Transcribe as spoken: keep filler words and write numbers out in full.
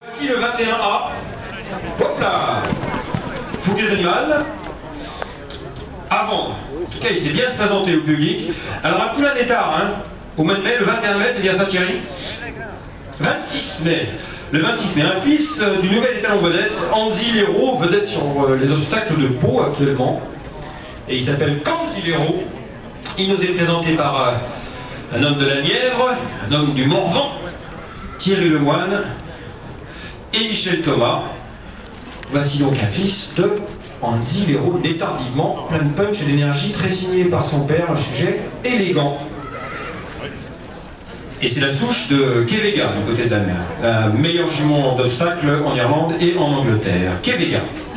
Voici le vingt et un A. Hop là. Fougue des animaux. Avant. En tout cas, il s'est bien présenté au public. Alors, à Poulain-Étard, hein, au mois de mai, le vingt et un mai, c'est bien ça, Thierry? vingt-six mai. Le vingt-six mai, un fils du nouvel étalon vedette, Anzilero, vedette sur les obstacles de Pau actuellement. Et il s'appelle Canzilero. Il nous est présenté par euh, un homme de la Nièvre, un homme du Morvan, Thierry Lemoine et Michel Thomas. Voici donc un fils de Anzilero, né tardivement, plein de punch et d'énergie, très signé par son père, un sujet élégant. Et c'est la souche de Quevega, du côté de la mer, la meilleure jument d'obstacles en Irlande et en Angleterre. Quevega.